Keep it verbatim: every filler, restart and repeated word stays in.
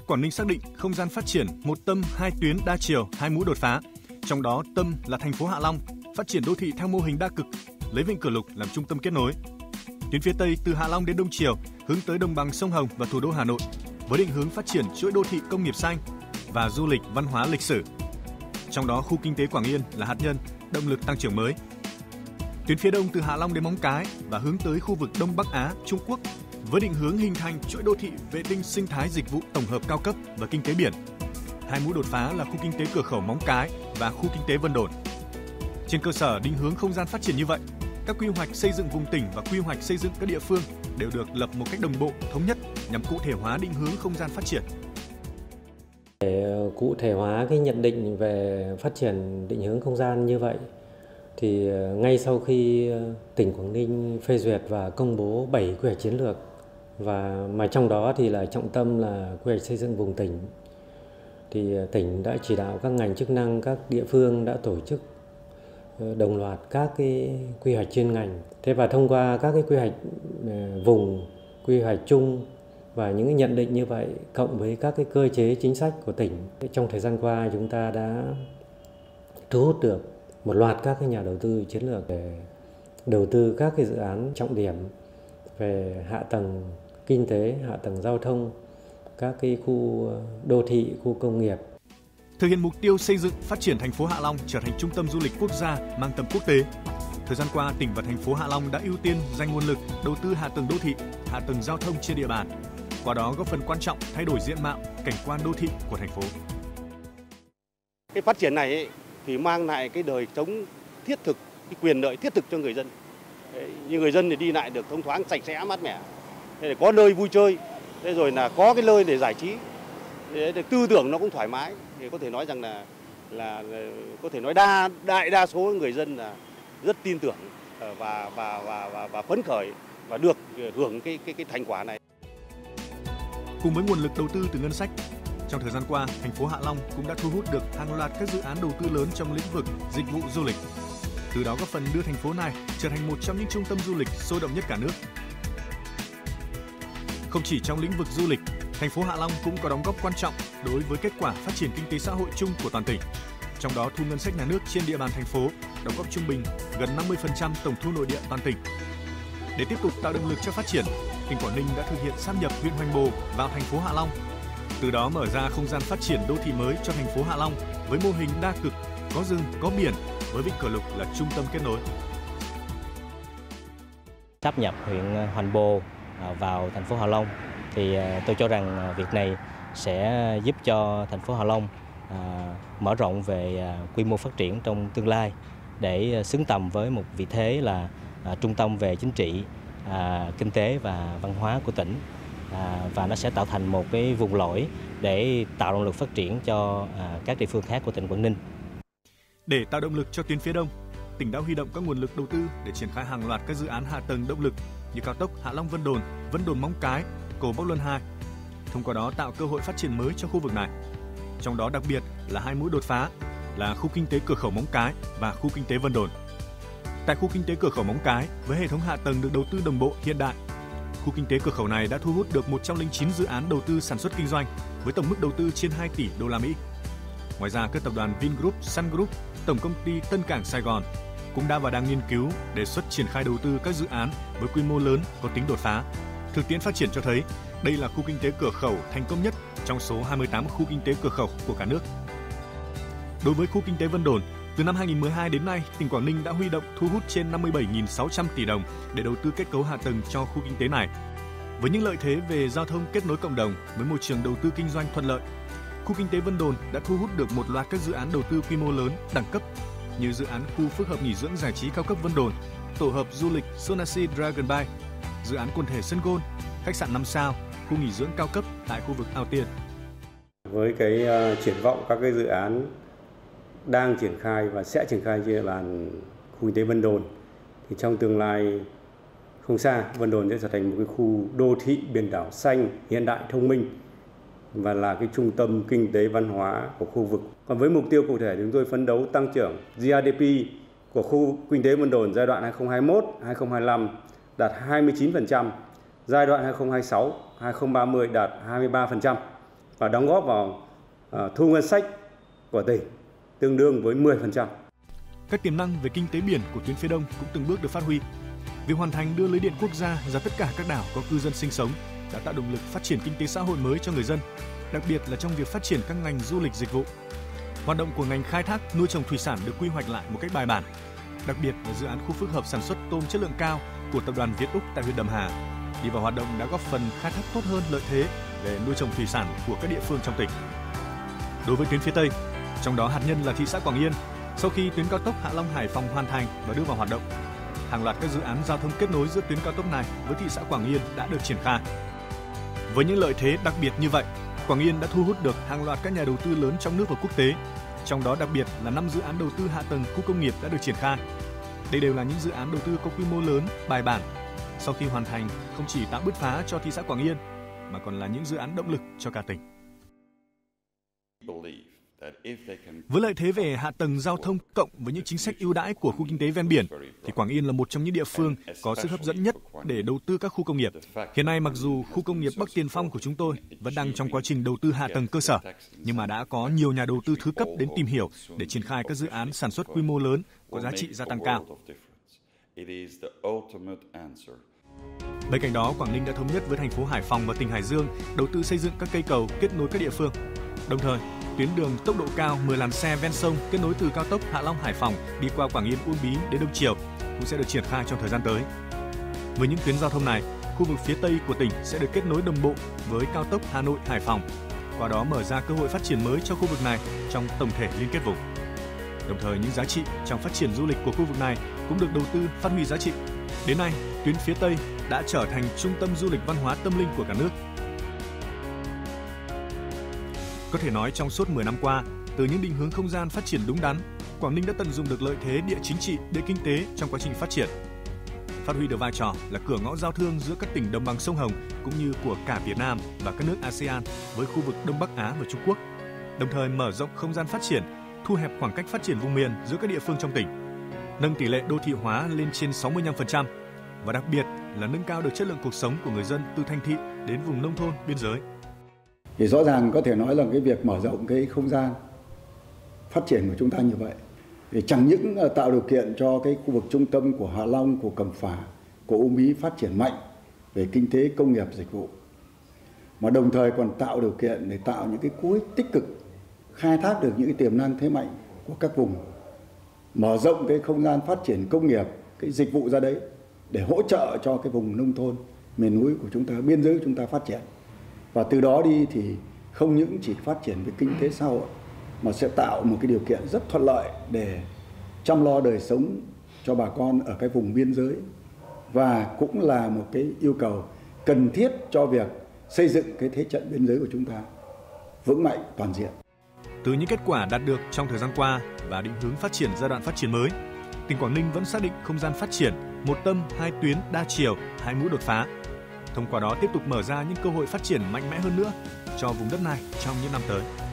Quảng Ninh xác định không gian phát triển một tâm, hai tuyến, đa chiều, hai mũi đột phá. Trong đó tâm là thành phố Hạ Long, phát triển đô thị theo mô hình đa cực, lấy Vịnh Cửa Lục làm trung tâm kết nối. Tuyến phía Tây từ Hạ Long đến Đông Triều hướng tới đồng bằng sông Hồng và thủ đô Hà Nội, với định hướng phát triển chuỗi đô thị công nghiệp xanh và du lịch văn hóa lịch sử. Trong đó khu kinh tế Quảng Yên là hạt nhân, động lực tăng trưởng mới. Tuyến phía Đông từ Hạ Long đến Móng Cái và hướng tới khu vực Đông Bắc Á, Trung Quốc, với định hướng hình thành chuỗi đô thị vệ tinh sinh thái dịch vụ tổng hợp cao cấp và kinh tế biển. Hai mũi đột phá là khu kinh tế cửa khẩu Móng Cái và khu kinh tế Vân Đồn. Trên cơ sở định hướng không gian phát triển như vậy, các quy hoạch xây dựng vùng tỉnh và quy hoạch xây dựng các địa phương đều được lập một cách đồng bộ, thống nhất nhằm cụ thể hóa định hướng không gian phát triển. Để cụ thể hóa cái nhận định về phát triển định hướng không gian như vậy, thì ngay sau khi tỉnh Quảng Ninh phê duyệt và công bố bảy quy hoạch chiến lược, và mà trong đó thì là trọng tâm là quy hoạch xây dựng vùng tỉnh, thì tỉnh đã chỉ đạo các ngành chức năng, các địa phương đã tổ chức đồng loạt các cái quy hoạch chuyên ngành. Thế và thông qua các cái quy hoạch vùng, quy hoạch chung và những cái nhận định như vậy, cộng với các cái cơ chế chính sách của tỉnh, trong thời gian qua chúng ta đã thu hút được một loạt các cái nhà đầu tư chiến lược để đầu tư các cái dự án trọng điểm về hạ tầng kinh tế, hạ tầng giao thông, các cái khu đô thị, khu công nghiệp. Thực hiện mục tiêu xây dựng phát triển thành phố Hạ Long trở thành trung tâm du lịch quốc gia mang tầm quốc tế. Thời gian qua, tỉnh và thành phố Hạ Long đã ưu tiên dành nguồn lực đầu tư hạ tầng đô thị, hạ tầng giao thông trên địa bàn. Qua đó góp phần quan trọng thay đổi diện mạo, cảnh quan đô thị của thành phố. Cái phát triển này ấy, thì mang lại cái đời sống thiết thực, cái quyền lợi thiết thực cho người dân. Đấy, như người dân thì đi lại được thông thoáng, sạch sẽ, mát mẻ. Thế để có nơi vui chơi, thế rồi là có cái nơi để giải trí, để, để tư tưởng nó cũng thoải mái. Thì có thể nói rằng là là, là có thể nói đa đại đa số người dân là rất tin tưởng và và và và, và phấn khởi và được hưởng cái cái cái thành quả này. Cùng với nguồn lực đầu tư từ ngân sách, trong thời gian qua, thành phố Hạ Long cũng đã thu hút được hàng loạt các dự án đầu tư lớn trong lĩnh vực dịch vụ du lịch. Từ đó góp phần đưa thành phố này trở thành một trong những trung tâm du lịch sôi động nhất cả nước. Không chỉ trong lĩnh vực du lịch, thành phố Hạ Long cũng có đóng góp quan trọng đối với kết quả phát triển kinh tế xã hội chung của toàn tỉnh. Trong đó, thu ngân sách nhà nước trên địa bàn thành phố đóng góp trung bình gần năm mươi phần trăm tổng thu nội địa toàn tỉnh. Để tiếp tục tạo động lực cho phát triển, tỉnh Quảng Ninh đã thực hiện sáp nhập huyện Hoành Bồ vào thành phố Hạ Long. Từ đó mở ra không gian phát triển đô thị mới cho thành phố Hạ Long với mô hình đa cực, có rừng, có biển, với Vịnh Cửa Lục là trung tâm kết nối. Sáp nhập huyện Hoành Bồ vào thành phố Hạ Long thì tôi cho rằng việc này sẽ giúp cho thành phố Hạ Long mở rộng về quy mô phát triển trong tương lai để xứng tầm với một vị thế là trung tâm về chính trị, kinh tế và văn hóa của tỉnh, và nó sẽ tạo thành một cái vùng lõi để tạo động lực phát triển cho các địa phương khác của tỉnh Quảng Ninh. Để tạo động lực cho tuyến phía Đông, tỉnh đã huy động các nguồn lực đầu tư để triển khai hàng loạt các dự án hạ tầng động lực như cao tốc Hạ Long - Vân Đồn, Vân Đồn - Móng Cái, cầu Bắc Luân hai. Thông qua đó tạo cơ hội phát triển mới cho khu vực này. Trong đó đặc biệt là hai mũi đột phá là khu kinh tế cửa khẩu Móng Cái và khu kinh tế Vân Đồn. Tại khu kinh tế cửa khẩu Móng Cái, với hệ thống hạ tầng được đầu tư đồng bộ hiện đại, khu kinh tế cửa khẩu này đã thu hút được một trăm lẻ chín dự án đầu tư sản xuất kinh doanh với tổng mức đầu tư trên hai tỷ đô la Mỹ. Ngoài ra, các tập đoàn Vingroup, Sun Group, Tổng công ty Tân Cảng Sài Gòn cũng đã và đang nghiên cứu đề xuất triển khai đầu tư các dự án với quy mô lớn có tính đột phá. Thực tiễn phát triển cho thấy đây là khu kinh tế cửa khẩu thành công nhất trong số hai mươi tám khu kinh tế cửa khẩu của cả nước. Đối với khu kinh tế Vân Đồn, từ năm hai nghìn không trăm mười hai đến nay, tỉnh Quảng Ninh đã huy động thu hút trên năm mươi bảy nghìn sáu trăm tỷ đồng để đầu tư kết cấu hạ tầng cho khu kinh tế này. Với những lợi thế về giao thông kết nối cộng đồng với môi trường đầu tư kinh doanh thuận lợi, khu kinh tế Vân Đồn đã thu hút được một loạt các dự án đầu tư quy mô lớn, đẳng cấp như dự án khu phức hợp nghỉ dưỡng giải trí cao cấp Vân Đồn, tổ hợp du lịch Sonasi Dragon Bay, dự án quần thể sân golf, khách sạn năm sao, khu nghỉ dưỡng cao cấp tại khu vực Ao Tiên. Với cái uh, triển vọng các cái dự án đang triển khai và sẽ triển khai trên địa bàn khu kinh tế Vân Đồn, thì trong tương lai không xa, Vân Đồn sẽ trở thành một cái khu đô thị biển đảo xanh, hiện đại, thông minh và là cái trung tâm kinh tế văn hóa của khu vực. Còn với mục tiêu cụ thể, chúng tôi phấn đấu tăng trưởng giê đê pê của khu kinh tế Vân Đồn giai đoạn hai nghìn không trăm hai mươi mốt đến hai nghìn không trăm hai mươi lăm đạt hai mươi chín phần trăm, giai đoạn hai nghìn không trăm hai mươi sáu đến hai nghìn không trăm ba mươi đạt hai mươi ba phần trăm. và đóng góp vào uh, thu ngân sách của tỉnh tương đương với mười phần trăm. Các tiềm năng về kinh tế biển của tuyến phía đông cũng từng bước được phát huy. Việc hoàn thành đưa lưới điện quốc gia ra tất cả các đảo có cư dân sinh sống đã tạo động lực phát triển kinh tế xã hội mới cho người dân, đặc biệt là trong việc phát triển các ngành du lịch dịch vụ. Hoạt động của ngành khai thác, nuôi trồng thủy sản được quy hoạch lại một cách bài bản. Đặc biệt là dự án khu phức hợp sản xuất tôm chất lượng cao của tập đoàn Việt Úc tại huyện Đầm Hà đi vào hoạt động đã góp phần khai thác tốt hơn lợi thế về nuôi trồng thủy sản của các địa phương trong tỉnh. Đối với tuyến phía Tây, trong đó hạt nhân là thị xã Quảng Yên, sau khi tuyến cao tốc Hạ Long - Hải Phòng hoàn thành và đưa vào hoạt động, hàng loạt các dự án giao thông kết nối giữa tuyến cao tốc này với thị xã Quảng Yên đã được triển khai. Với những lợi thế đặc biệt như vậy, Quảng Yên đã thu hút được hàng loạt các nhà đầu tư lớn trong nước và quốc tế, trong đó đặc biệt là năm dự án đầu tư hạ tầng khu công nghiệp đã được triển khai. Đây đều là những dự án đầu tư có quy mô lớn, bài bản. Sau khi hoàn thành, không chỉ tạo bứt phá cho thị xã Quảng Yên, mà còn là những dự án động lực cho cả tỉnh. Với lợi thế về hạ tầng giao thông cộng với những chính sách ưu đãi của khu kinh tế ven biển, thì Quảng Yên là một trong những địa phương có sức hấp dẫn nhất để đầu tư các khu công nghiệp. Hiện nay mặc dù khu công nghiệp Bắc Tiền Phong của chúng tôi vẫn đang trong quá trình đầu tư hạ tầng cơ sở, nhưng mà đã có nhiều nhà đầu tư thứ cấp đến tìm hiểu để triển khai các dự án sản xuất quy mô lớn có giá trị gia tăng cao. Bên cạnh đó, Quảng Ninh đã thống nhất với thành phố Hải Phòng và tỉnh Hải Dương đầu tư xây dựng các cây cầu kết nối các địa phương. Đồng thời, tuyến đường tốc độ cao mười làn xe ven sông kết nối từ cao tốc Hạ Long - Hải Phòng đi qua Quảng Yên - Uông Bí đến Đông Triều cũng sẽ được triển khai trong thời gian tới. Với những tuyến giao thông này, khu vực phía Tây của tỉnh sẽ được kết nối đồng bộ với cao tốc Hà Nội - Hải Phòng, qua đó mở ra cơ hội phát triển mới cho khu vực này trong tổng thể liên kết vùng. Đồng thời, những giá trị trong phát triển du lịch của khu vực này cũng được đầu tư phát huy giá trị. Đến nay, tuyến phía Tây đã trở thành trung tâm du lịch văn hóa tâm linh của cả nước. Có thể nói trong suốt mười năm qua, từ những định hướng không gian phát triển đúng đắn, Quảng Ninh đã tận dụng được lợi thế địa chính trị, địa kinh tế trong quá trình phát triển. Phát huy được vai trò là cửa ngõ giao thương giữa các tỉnh đồng bằng sông Hồng cũng như của cả Việt Nam và các nước a sê an với khu vực Đông Bắc Á và Trung Quốc. Đồng thời mở rộng không gian phát triển, thu hẹp khoảng cách phát triển vùng miền giữa các địa phương trong tỉnh, nâng tỷ lệ đô thị hóa lên trên sáu mươi lăm phần trăm và đặc biệt là nâng cao được chất lượng cuộc sống của người dân từ thành thị đến vùng nông thôn, biên giới. Thì rõ ràng có thể nói là cái việc mở rộng cái không gian phát triển của chúng ta như vậy thì chẳng những tạo điều kiện cho cái khu vực trung tâm của Hạ Long, của Cẩm Phả, của Uông Bí phát triển mạnh về kinh tế, công nghiệp, dịch vụ, mà đồng thời còn tạo điều kiện để tạo những cái cú hích tích cực, khai thác được những cái tiềm năng thế mạnh của các vùng, mở rộng cái không gian phát triển công nghiệp, cái dịch vụ ra đấy để hỗ trợ cho cái vùng nông thôn, miền núi của chúng ta, biên giới của chúng ta phát triển. Và từ đó đi thì không những chỉ phát triển về kinh tế xã hội mà sẽ tạo một cái điều kiện rất thuận lợi để chăm lo đời sống cho bà con ở cái vùng biên giới, và cũng là một cái yêu cầu cần thiết cho việc xây dựng cái thế trận biên giới của chúng ta vững mạnh toàn diện. Từ những kết quả đạt được trong thời gian qua và định hướng phát triển giai đoạn phát triển mới, tỉnh Quảng Ninh vẫn xác định không gian phát triển một tâm, hai tuyến, đa chiều, hai mũi đột phá. Thông qua đó tiếp tục mở ra những cơ hội phát triển mạnh mẽ hơn nữa cho vùng đất này trong những năm tới.